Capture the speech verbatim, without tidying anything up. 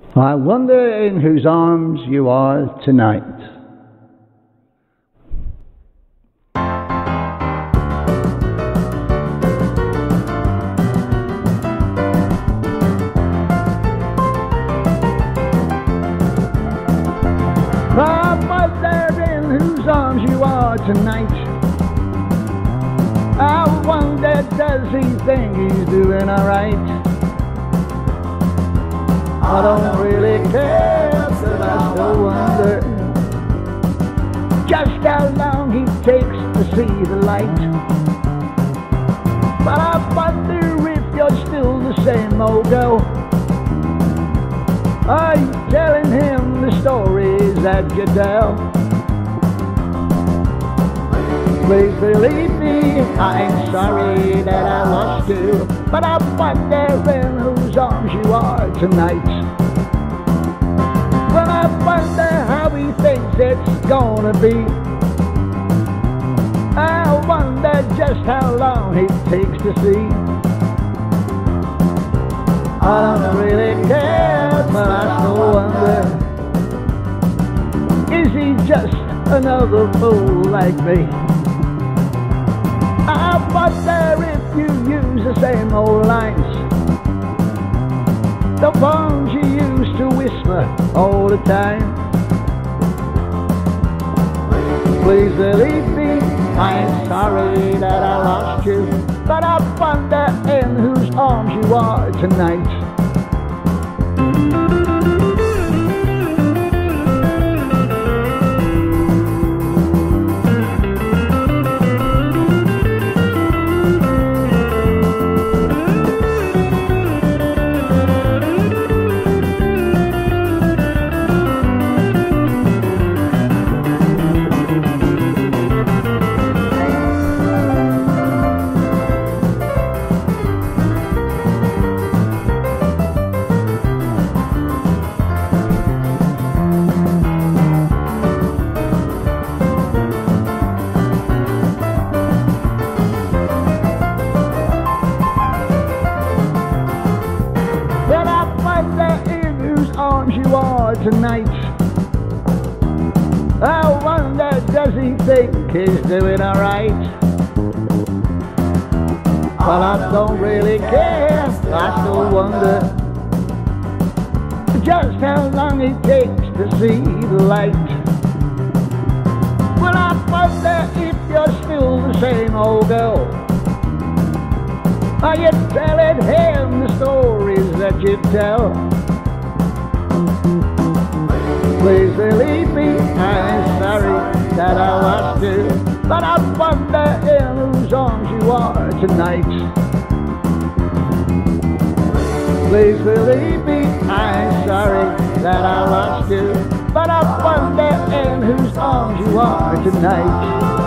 I wonder in whose arms you are tonight. I wonder in whose arms you are tonight. I wonder, does he think he's doing alright? I don't really care, but I still wonder just how long he takes to see the light. But I wonder if you're still the same old girl. Are you telling him the stories that you tell? Please believe me, I ain't sorry that I lost you, but I wonder in whose arms you are tonight. Well, I wonder how he thinks it's gonna be. I wonder just how long he takes to see. I don't really care, but I still wonder, is he just another fool like me? I wonder if you use the same old lines, the ones you used to whisper all the time. Please believe me, I ain't sorry that I lost you, but I wonder in whose arms you are tonight. Arms you are tonight. I wonder, does he think he's doing alright? Well, I don't really care, I still wonder just how long it takes to see the light. Well, I wonder if you're still the same old girl. Are you telling him the stories that you tell? Please believe me, I'm sorry that I lost you, but I wonder in whose arms you are tonight. Please believe me, I'm sorry that I lost you, but I wonder in whose arms you are tonight.